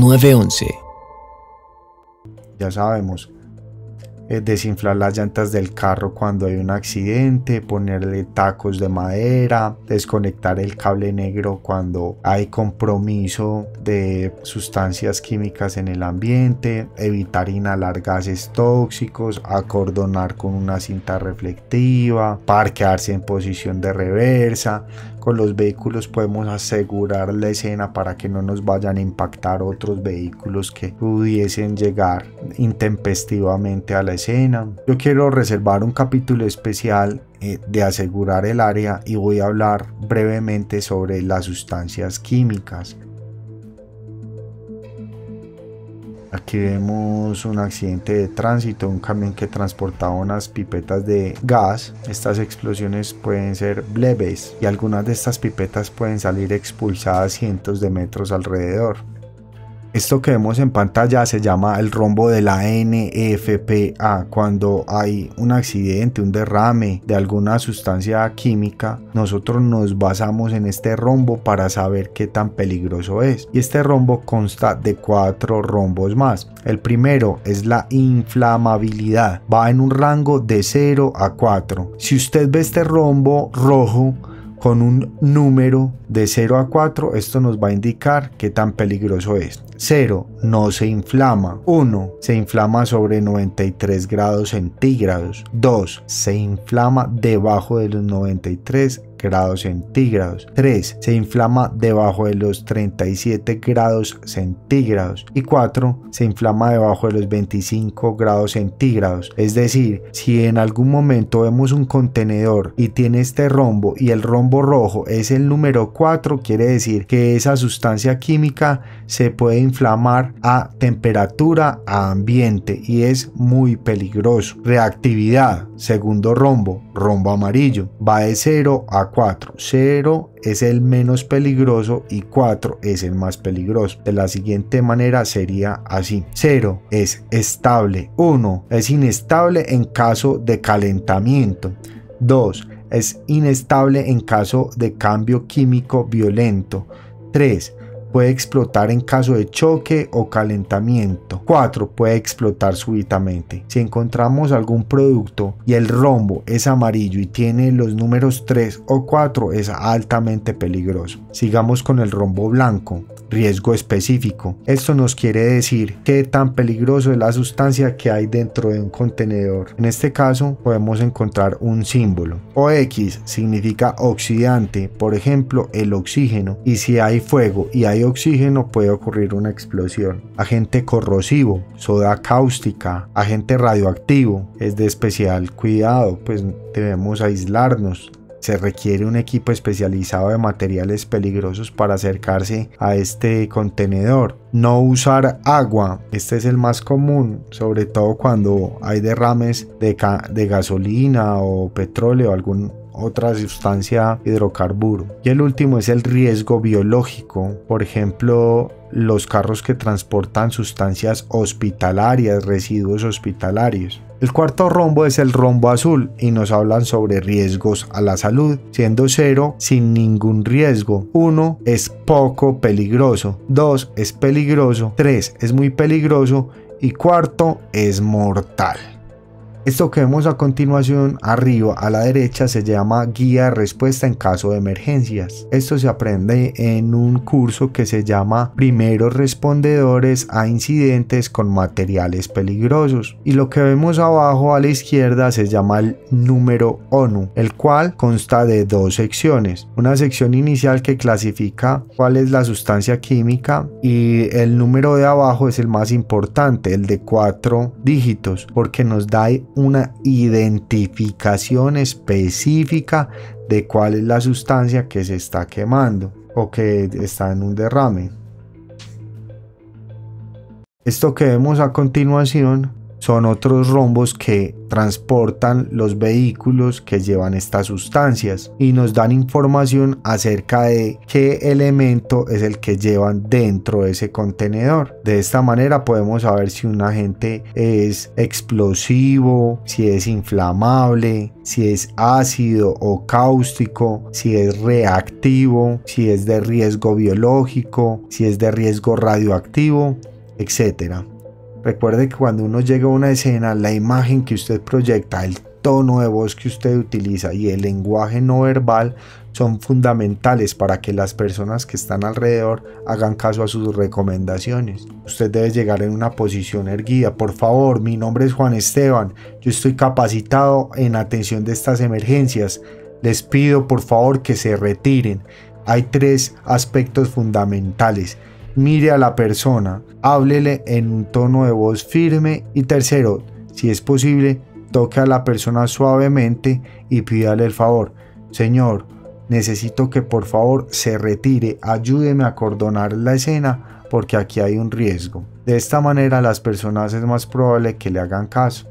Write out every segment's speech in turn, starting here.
911. Ya sabemos, desinflar las llantas del carro cuando hay un accidente, ponerle tacos de madera, desconectar el cable negro cuando hay compromiso de sustancias químicas en el ambiente, evitar inhalar gases tóxicos, acordonar con una cinta reflectiva, parquearse en posición de reversa. Con los vehículos podemos asegurar la escena para que no nos vayan a impactar otros vehículos que pudiesen llegar intempestivamente a la escena. Yo quiero reservar un capítulo especial de asegurar el área y voy a hablar brevemente sobre las sustancias químicas. Aquí vemos un accidente de tránsito, un camión que transportaba unas pipetas de gas. Estas explosiones pueden ser leves y algunas de estas pipetas pueden salir expulsadas cientos de metros alrededor. Esto que vemos en pantalla se llama el rombo de la NFPA. Cuando hay un accidente, un derrame de alguna sustancia química, nosotros nos basamos en este rombo para saber qué tan peligroso es. Y este rombo consta de 4 rombos más. El primero es la inflamabilidad. Va en un rango de 0 a 4. Si usted ve este rombo rojo con un número de 0 a 4, esto nos va a indicar qué tan peligroso es. 0. No se inflama. 1. Se inflama sobre 93 grados centígrados. 2. Se inflama debajo de los 93 grados centígrados. 3. Se inflama debajo de los 37 grados centígrados. Y 4. Se inflama debajo de los 25 grados centígrados. Es decir, si en algún momento vemos un contenedor y tiene este rombo y el rombo rojo es el número 4, quiere decir que esa sustancia química se puede inflamar a temperatura ambiente y es muy peligroso. Reactividad, segundo rombo, rombo amarillo, va de 0 a 4. 0 es el menos peligroso y 4 es el más peligroso. De la siguiente manera sería así. 0 es estable. 1 es inestable en caso de calentamiento. 2 es inestable en caso de cambio químico violento. 3 puede explotar en caso de choque o calentamiento. 4 puede explotar súbitamente. Si encontramos algún producto y el rombo es amarillo y tiene los números 3 o 4, es altamente peligroso. Sigamos con el rombo blanco. Riesgo específico. Esto nos quiere decir qué tan peligroso es la sustancia que hay dentro de un contenedor. En este caso podemos encontrar un símbolo. OX significa oxidante, por ejemplo el oxígeno, y si hay fuego y hay oxígeno puede ocurrir una explosión. Agente corrosivo, soda cáustica, agente radioactivo, es de especial cuidado, pues debemos aislarnos. Se requiere un equipo especializado de materiales peligrosos para acercarse a este contenedor. No usar agua, este es el más común, sobre todo cuando hay derrames de gasolina o petróleo o alguna otra sustancia hidrocarburo. Y el último es el riesgo biológico, por ejemplo los carros que transportan sustancias hospitalarias, residuos hospitalarios. El cuarto rombo es el rombo azul y nos hablan sobre riesgos a la salud, siendo 0 sin ningún riesgo, 1 es poco peligroso, 2 es peligroso, 3 es muy peligroso y 4 es mortal. Esto que vemos a continuación arriba a la derecha se llama guía de respuesta en caso de emergencias. Esto se aprende en un curso que se llama Primeros respondedores a incidentes con materiales peligrosos. Y lo que vemos abajo a la izquierda se llama el número ONU, el cual consta de 2 secciones. Una sección inicial que clasifica cuál es la sustancia química y el número de abajo es el más importante, el de 4 dígitos, porque nos da una identificación específica de cuál es la sustancia que se está quemando o que está en un derrame. Esto que vemos a continuación son otros rombos que transportan los vehículos que llevan estas sustancias y nos dan información acerca de qué elemento es el que llevan dentro de ese contenedor. De esta manera podemos saber si un agente es explosivo, si es inflamable, si es ácido o cáustico, si es reactivo, si es de riesgo biológico, si es de riesgo radioactivo, etc. Recuerde que cuando uno llega a una escena, la imagen que usted proyecta, el tono de voz que usted utiliza y el lenguaje no verbal son fundamentales para que las personas que están alrededor hagan caso a sus recomendaciones. Usted debe llegar en una posición erguida. Por favor, mi nombre es Juan Esteban. Yo estoy capacitado en atención de estas emergencias. Les pido por favor que se retiren. Hay 3 aspectos fundamentales. Mire a la persona, háblele en un tono de voz firme y tercero, si es posible, toque a la persona suavemente y pídale el favor. Señor, necesito que por favor se retire, ayúdeme a acordonar la escena porque aquí hay un riesgo. De esta manera las personas es más probable que le hagan caso.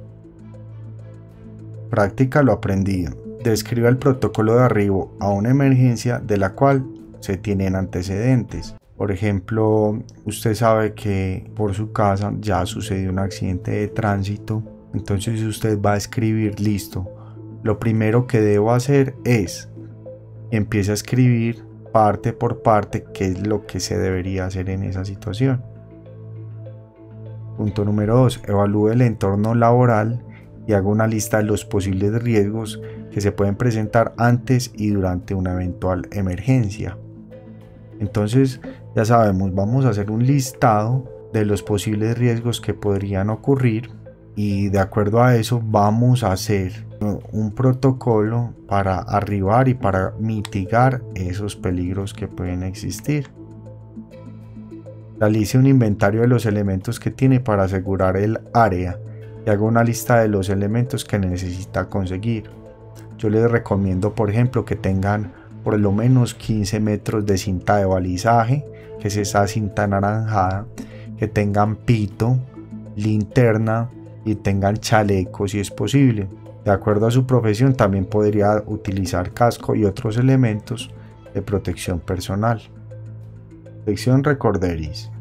Practica lo aprendido. Describa el protocolo de arribo a una emergencia de la cual se tienen antecedentes. Por ejemplo, usted sabe que por su casa ya sucedió un accidente de tránsito, entonces usted va a escribir, listo, lo primero que debo hacer es, empiece a escribir parte por parte qué es lo que se debería hacer en esa situación. Punto número 2, evalúe el entorno laboral y haga una lista de los posibles riesgos que se pueden presentar antes y durante una eventual emergencia. Entonces, ya sabemos, vamos a hacer un listado de los posibles riesgos que podrían ocurrir y de acuerdo a eso vamos a hacer un protocolo para arribar y para mitigar esos peligros que pueden existir. Realice un inventario de los elementos que tiene para asegurar el área y haga una lista de los elementos que necesita conseguir. Yo les recomiendo, por ejemplo, que tengan por lo menos 15 metros de cinta de balizaje, que es esa cinta anaranjada, que tengan pito, linterna y tengan chaleco si es posible. De acuerdo a su profesión también podría utilizar casco y otros elementos de protección personal. Sección Recorderis.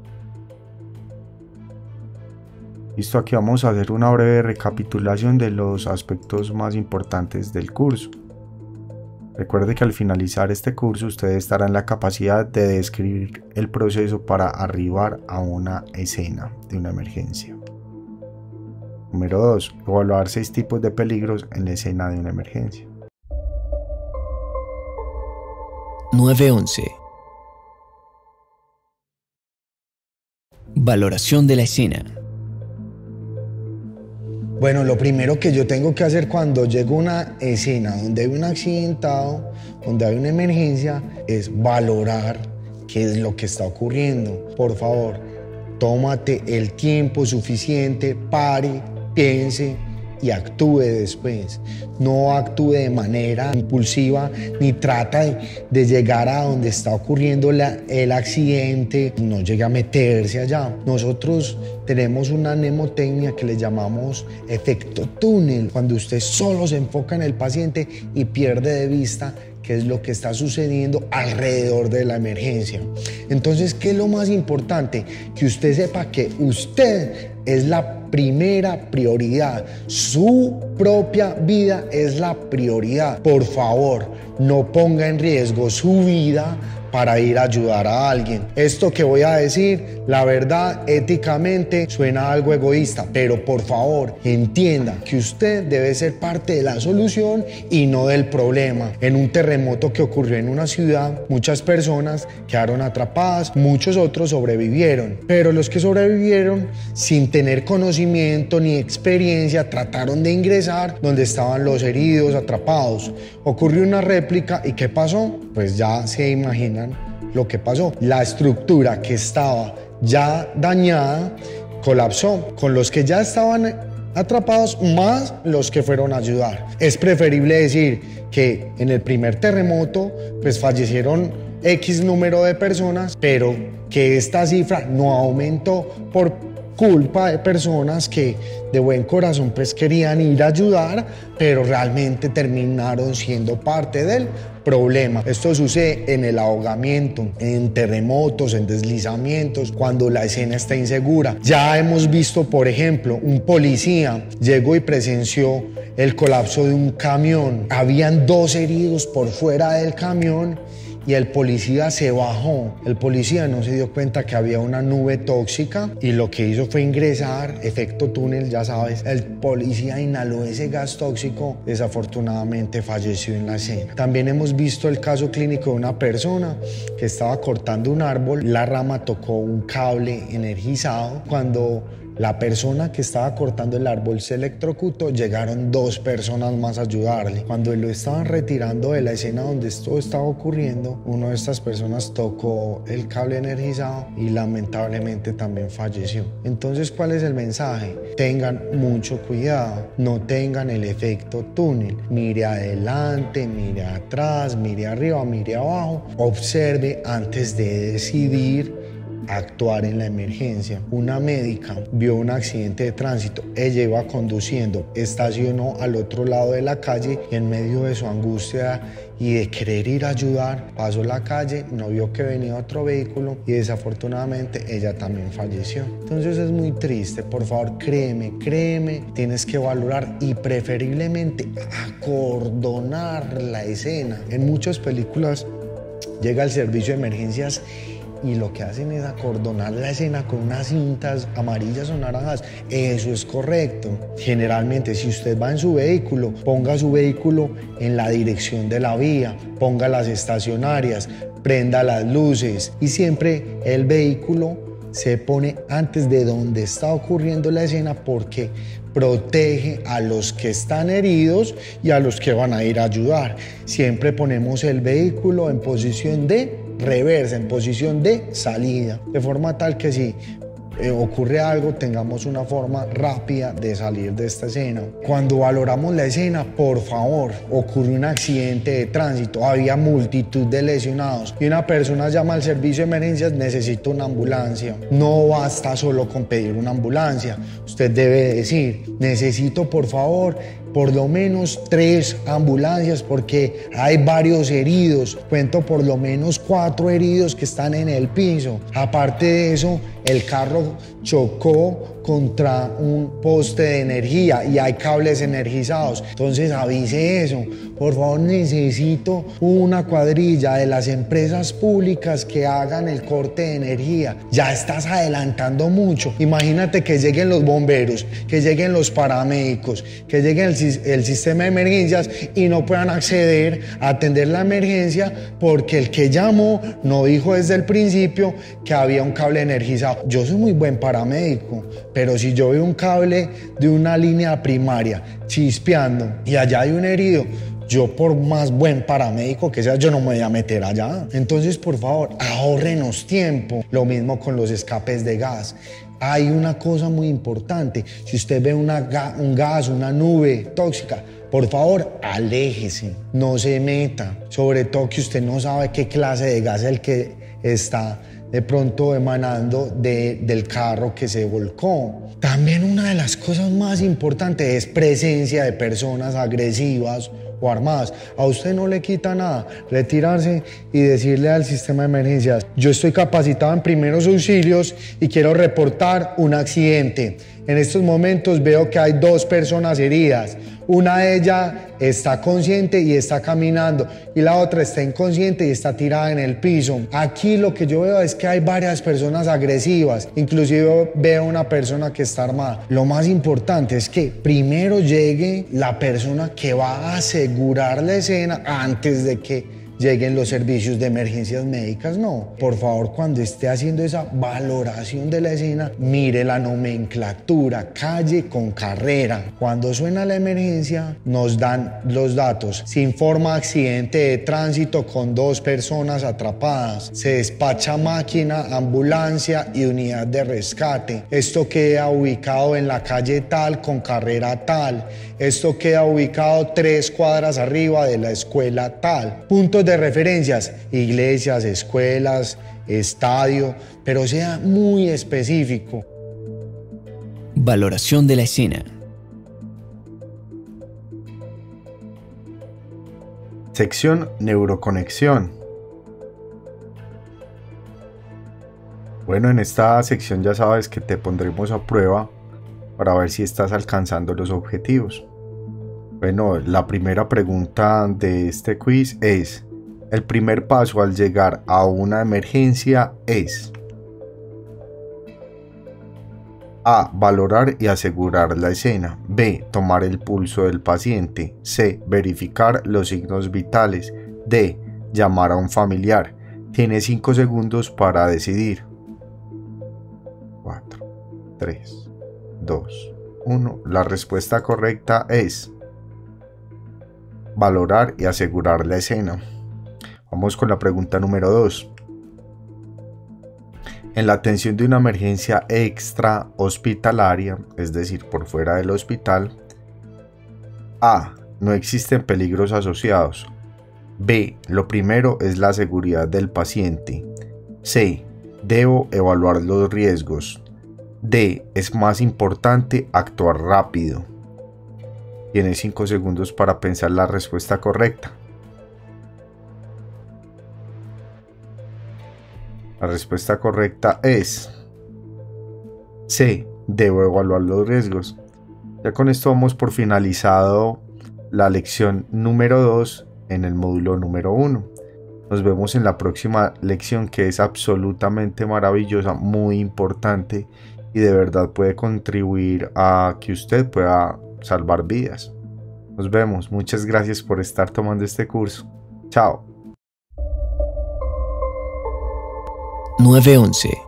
Listo, aquí vamos a hacer una breve recapitulación de los aspectos más importantes del curso. Recuerde que al finalizar este curso usted estará en la capacidad de describir el proceso para arribar a una escena de una emergencia. Número 2. Evaluar 6 tipos de peligros en la escena de una emergencia. 911. Valoración de la escena. Bueno, lo primero que yo tengo que hacer cuando llego a una escena donde hay un accidentado, donde hay una emergencia, es valorar qué es lo que está ocurriendo. Por favor, tómate el tiempo suficiente, pare, piense y actúe después. No actúe de manera impulsiva ni trata de llegar a donde está ocurriendo el accidente, no llegue a meterse allá. Nosotros tenemos una mnemotecnia que le llamamos efecto túnel, cuando usted solo se enfoca en el paciente y pierde de vista qué es lo que está sucediendo alrededor de la emergencia. Entonces, ¿qué es lo más importante? Que usted sepa que usted es la primera prioridad. Su propia vida es la prioridad. Por favor, no ponga en riesgo su vida para ir a ayudar a alguien. Esto que voy a decir, la verdad, éticamente suena algo egoísta, pero por favor, entienda que usted debe ser parte de la solución y no del problema. En un terremoto que ocurrió en una ciudad, muchas personas quedaron atrapadas, muchos otros sobrevivieron, pero los que sobrevivieron, sin tener conocimiento ni experiencia, trataron de ingresar donde estaban los heridos, atrapados. Ocurrió una réplica y ¿qué pasó? Pues ya se imaginan lo que pasó. La estructura que estaba ya dañada colapsó, con los que ya estaban atrapados más los que fueron a ayudar. Es preferible decir que en el primer terremoto pues fallecieron X número de personas, pero que esta cifra no aumentó por culpa de personas que de buen corazón pues querían ir a ayudar, pero realmente terminaron siendo parte del problema. Esto sucede en el ahogamiento, en terremotos, en deslizamientos, cuando la escena está insegura. Ya hemos visto, por ejemplo, un policía llegó y presenció el colapso de un camión. Habían 2 heridos por fuera del camión y el policía se bajó. El policía no se dio cuenta que había una nube tóxica y lo que hizo fue ingresar, efecto túnel, ya sabes. El policía inhaló ese gas tóxico, desafortunadamente falleció en la escena. También hemos visto el caso clínico de una persona que estaba cortando un árbol, la rama tocó un cable energizado. Cuando la persona que estaba cortando el árbol se electrocutó, llegaron 2 personas más a ayudarle. Cuando lo estaban retirando de la escena donde esto estaba ocurriendo, una de estas personas tocó el cable energizado y lamentablemente también falleció. Entonces, ¿cuál es el mensaje? Tengan mucho cuidado, no tengan el efecto túnel. Mire adelante, mire atrás, mire arriba, mire abajo. Observe antes de decidir actuar en la emergencia. Una médica vio un accidente de tránsito, ella iba conduciendo, estacionó al otro lado de la calle y en medio de su angustia y de querer ir a ayudar, pasó la calle, no vio que venía otro vehículo y desafortunadamente ella también falleció. Entonces es muy triste. Por favor, créeme, tienes que valorar y preferiblemente acordonar la escena. En muchas películas llega el servicio de emergencias y lo que hacen es acordonar la escena con unas cintas amarillas o naranjas. Eso es correcto. Generalmente, si usted va en su vehículo, ponga su vehículo en la dirección de la vía, ponga las estacionarias, prenda las luces y siempre el vehículo se pone antes de donde está ocurriendo la escena porque protege a los que están heridos y a los que van a ir a ayudar. Siempre ponemos el vehículo en posición de reversa, en posición de salida, de forma tal que si ocurre algo, tengamos una forma rápida de salir de esta escena. Cuando valoramos la escena, por favor, ocurrió un accidente de tránsito, había multitud de lesionados y una persona llama al servicio de emergencias, necesito una ambulancia. No basta solo con pedir una ambulancia, usted debe decir, necesito por favor por lo menos 3 ambulancias porque hay varios heridos. Cuento por lo menos 4 heridos que están en el piso. Aparte de eso, el carro chocó contra un poste de energía y hay cables energizados. Entonces avise eso. Por favor, necesito una cuadrilla de las empresas públicas que hagan el corte de energía. Ya estás adelantando mucho. Imagínate que lleguen los bomberos, que lleguen los paramédicos, que lleguen el sistema de emergencias y no puedan acceder a atender la emergencia porque el que llamó no dijo desde el principio que había un cable energizado. Yo soy muy buen paramédico, pero si yo veo un cable de una línea primaria chispeando y allá hay un herido, yo por más buen paramédico que sea, yo no me voy a meter allá. Entonces, por favor, ahórrenos tiempo. Lo mismo con los escapes de gas. Hay una cosa muy importante. Si usted ve un gas, una nube tóxica, por favor, aléjese, no se meta. Sobre todo que usted no sabe qué clase de gas es el que está de pronto emanando del carro que se volcó. También una de las cosas más importantes es presencia de personas agresivas o armadas. A usted no le quita nada retirarse y decirle al sistema de emergencias: yo estoy capacitado en primeros auxilios y quiero reportar un accidente. En estos momentos veo que hay 2 personas heridas. Una de ellas está consciente y está caminando y la otra está inconsciente y está tirada en el piso. Aquí lo que yo veo es que hay varias personas agresivas, inclusive veo una persona que está armada. Lo más importante es que primero llegue la persona que va a asegurar la escena antes de que lleguen los servicios de emergencias médicas. No, por favor, cuando esté haciendo esa valoración de la escena, mire la nomenclatura, calle con carrera. Cuando suena la emergencia, nos dan los datos. Se informa accidente de tránsito con 2 personas atrapadas. Se despacha máquina, ambulancia y unidad de rescate. Esto queda ubicado en la calle tal con carrera tal. Esto queda ubicado 3 cuadras arriba de la escuela tal. Puntos de referencias: iglesias, escuelas, estadio, pero sea muy específico. Valoración de la escena. Sección Neuroconexión. Bueno, en esta sección ya sabes que te pondremos a prueba para ver si estás alcanzando los objetivos. Bueno, la primera pregunta de este quiz es: el primer paso al llegar a una emergencia es A. Valorar y asegurar la escena. B. Tomar el pulso del paciente. C. Verificar los signos vitales. D. Llamar a un familiar. Tienes 5 segundos para decidir. 4, 3, 2, 1. La respuesta correcta es valorar y asegurar la escena. Vamos con la pregunta número 2. En la atención de una emergencia extra hospitalaria, es decir, por fuera del hospital, A. No existen peligros asociados. B. Lo primero es la seguridad del paciente. C. Debo evaluar los riesgos. D. Es más importante actuar rápido. Tienes 5 segundos para pensar la respuesta correcta. La respuesta correcta es C. Debo evaluar los riesgos. Ya con esto vamos por finalizado la lección número 2 en el módulo número 1. Nos vemos en la próxima lección, que es absolutamente maravillosa, muy importante y de verdad puede contribuir a que usted pueda salvar vidas. Nos vemos. Muchas gracias por estar tomando este curso. Chao. 911